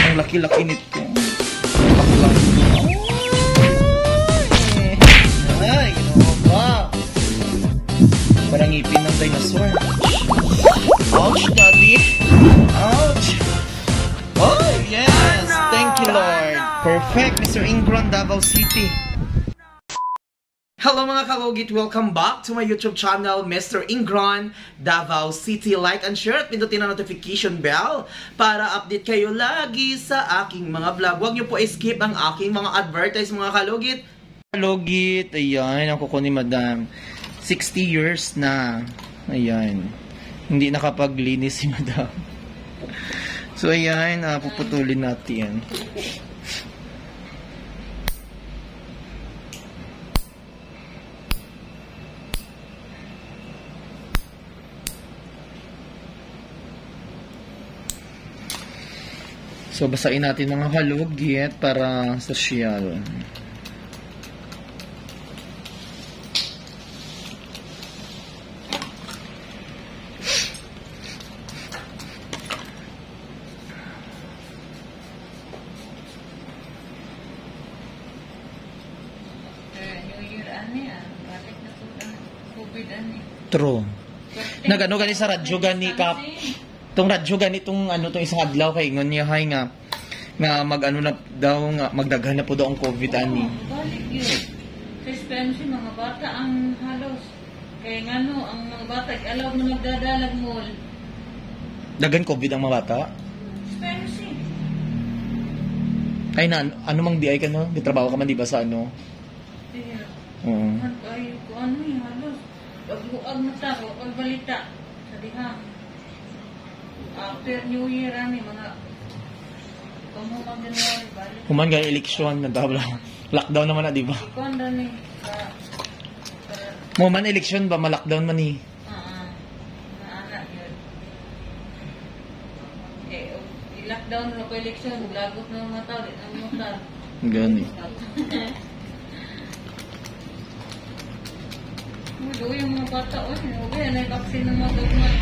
Ang laki-laki nito. Baklang. Ay, ginawa ba? Parang ngipin ng dinosaur. Ouch, daddy. Ouch. Oh, yes. Thank you, Lord. Perfect, MR.Ingrown, Davao City. Hello mga kalugit! Welcome back to my YouTube channel, MR.Ingrown, Davao City. Like and share at pindutin ang notification bell para update kayo lagi sa aking mga vlog. Huwag niyo po skip ang aking mga advertise mga kalugit. Kalugit, ayan, ang kuko ni Madam. 60 years na. Ayan. Hindi nakapaglinis si Madam. So ayan, puputulin natin. So, basahin natin mga kalugit para sosyal. True. Nagano gani sa radyo gani kap. Tong radyo ganitong ano tong isang adlaw kay ingon niya hay nga mag-ano na daw nga magdaghan na po daw ang COVID ani. Balik yun. Suspension mga bata ang halos. Kaya ngano ang mga bata alaw mo nagdadalag mall. Daghan COVID ang mga bata? Suspension. Ay na ano mang di ay ka no? Gitrabaho ka man di ba sa ano? Iya. Oo. Ay ko ano yung halos. Pagbuag na tao, pagbalita sa dihang. After New Year, mga kumukang January, balik. Kuman gaya eleksyon, lockdown naman na, di ba? Ikaw na ni. Mo man eleksyon ba, ma-lockdown man eh. Naanak yun. I-lockdown na ko eleksyon, lagot na mga tao, di na mga tao. Gani. Mulo yung mga bata, okay, na-vaccine ng mga dogman.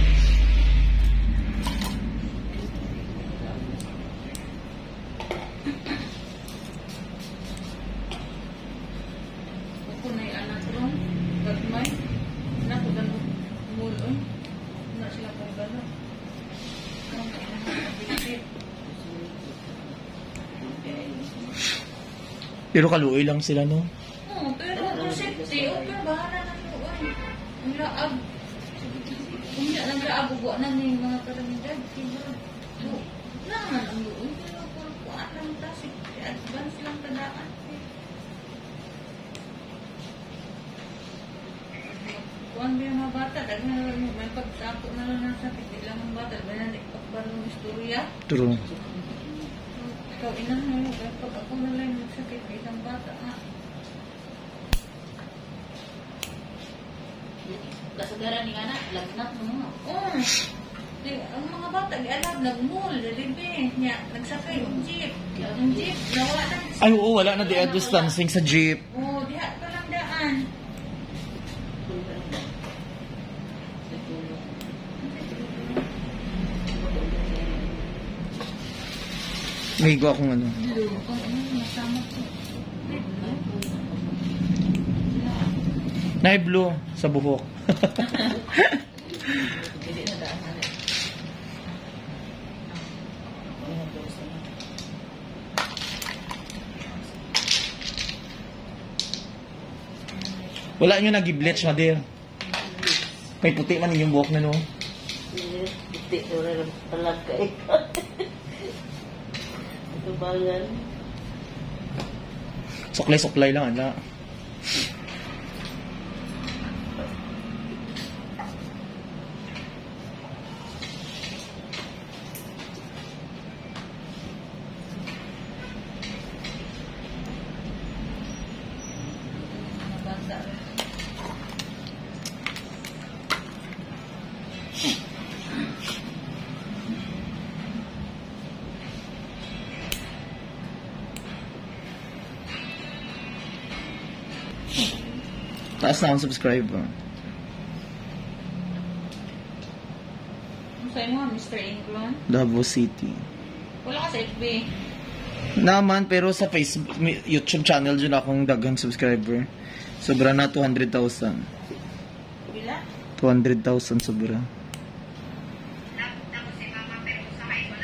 Pero kaluoy lang sila, no? Oo, pero kung safety, okay, bahala na luoy. Ang laag. Kung hindi lang laag, bubuan na ni mga karamidad. Naman ang luoy. Pero kung kuhaan lang tasik, advance lang tadaan. Kuhaan ba yung mga bata? Dahil na may pagsako na lang ng sakit. Ilang mga bata, dahil na nagpakbarong istorya. True. Ikaw, inang mo, pag ako na lang nagsakit, isang bata nga. Kasagaran ni anak, lagnat mo. Oo. Ang mga bata, alam, nag-mall, dalibi. Nagsakay yung jeep. Yung jeep, nawala na. Ay, oo, wala na di distancing sa jeep. Oo, diha pa lang daan. May higo akong ano. Nay blue sa buhok. Wala nyo nag-bleach na dir. May puti man yung buhok na no. Puti, wala lang palag ka ikaw. Tubangan. Suklay-suklay lang, ala. Taas na akong subscriber. Sa'yo mo, MR.Ingrown? Davao City. Wala ka sa FB. Naman, pero sa Facebook, YouTube channel dyan akong daghang subscriber. Sobra na 200,000. Bila? 200,000 sobra. Tapos si mama, pero sa kain wala.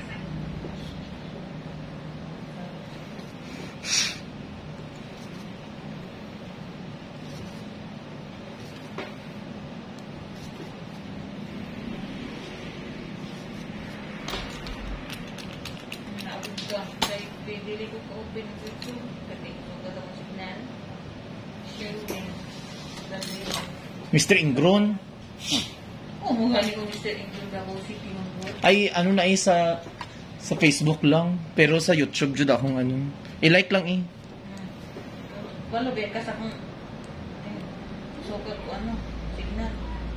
Naabot ko. Dahil pwede ko ka-open ng YouTube. Kasi ito ka daw signal. Sherwin. Ladrido. MR.Ingrown? Oo, mukha ni ko MR.Ingrown Davao City ng board. Ay, ano na sa Facebook lang. Pero sa YouTube jud akong ano. I-like lang eh. Wala ba ka sa kung sokal ko ano, signal.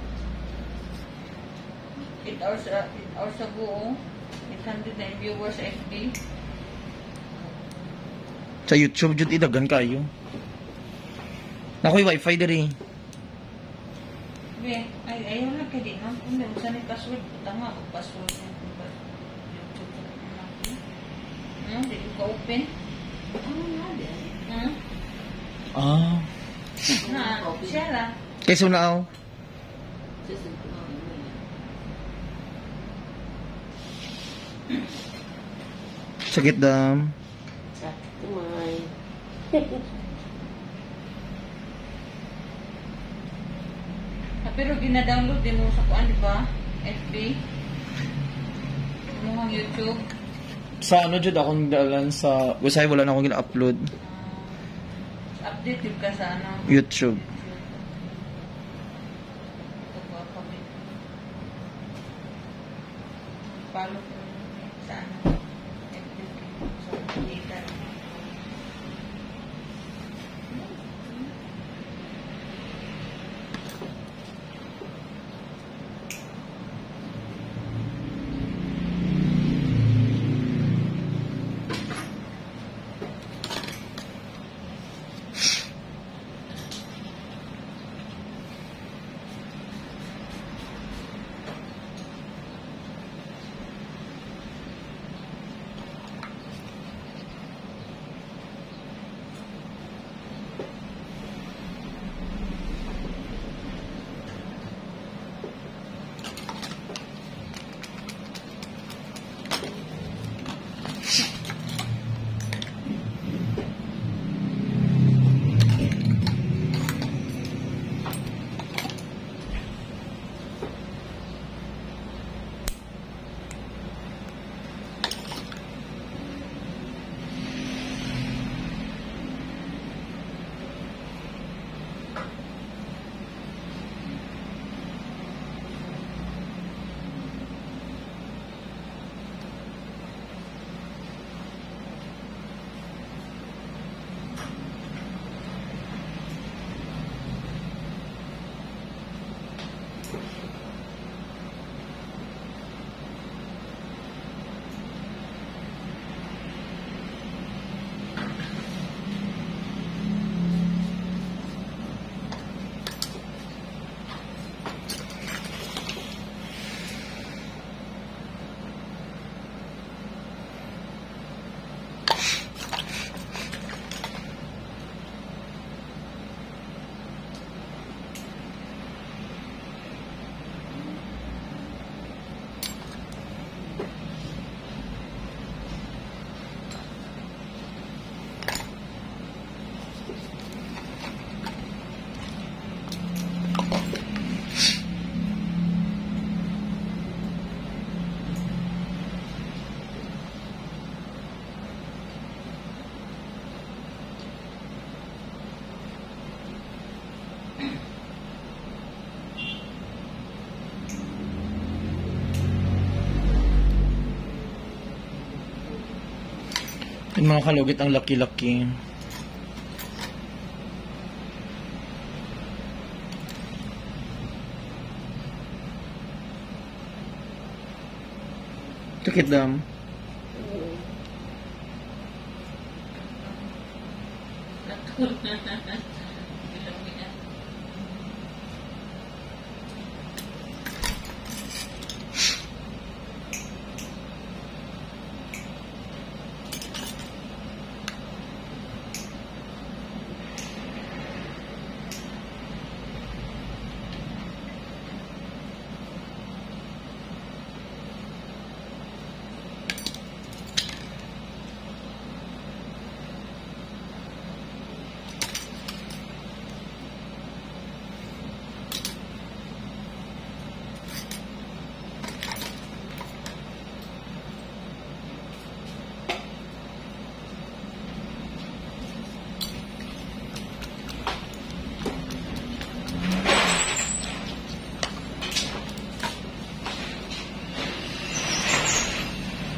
8 hours ago, 809 viewers sa FB. Sa YouTube jud idagan kayo. Nakoy wifi diri. Be, ayaw na kay di na. Kung may saan yung password, tama o password na YouTube. Di ko open. Ano nga din? Ah. Na, siya lang. Kaysa na sakit dam. Sakit kumay. Pero gina-download din mo sa kuan, di ba? FB. Mo ang YouTube. Sa ano jud akong dalan sa website wala na akong gina-upload. Update yung ka sa ano? YouTube. Ito po ako. Follow ko sa ano? FB. Sa data. Yung mga kalugit ang laki-laki. Sakit dam.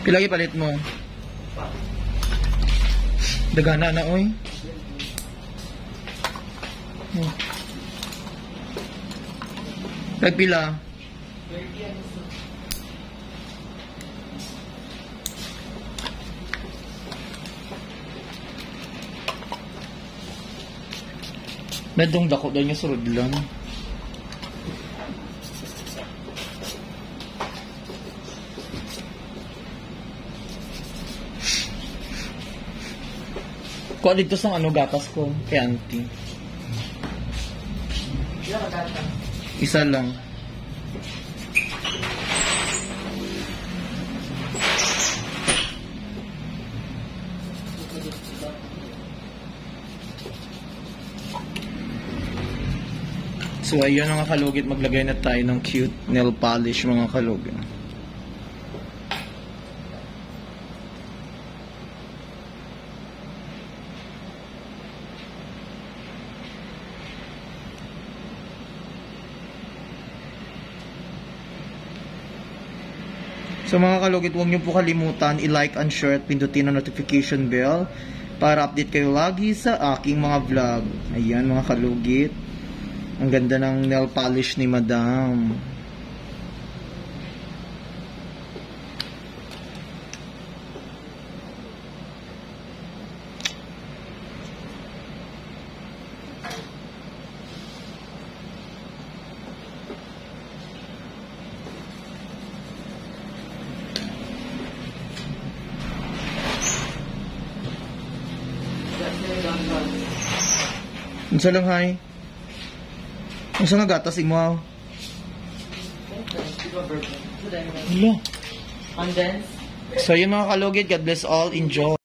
Pilagi palit mo. Dagana na, oy. Oh. Pila. Medong dako daw niya surod lang. Kuha dito sa ano gatas ko kay auntie. Isa lang. So ayun mga kalugit, maglagay na tayo ng cute nail polish mga kalugit. So mga kalugit, huwag niyo po kalimutan i-like and share at pindutin ang notification bell para update kayo lagi sa aking mga vlog. Ayan mga kalugit. Ang ganda ng nail polish ni Madam. Unsa lang hay? Unsa nga gatas imo? Hello. Condensed. So yun mga kalugit, God bless all, enjoy.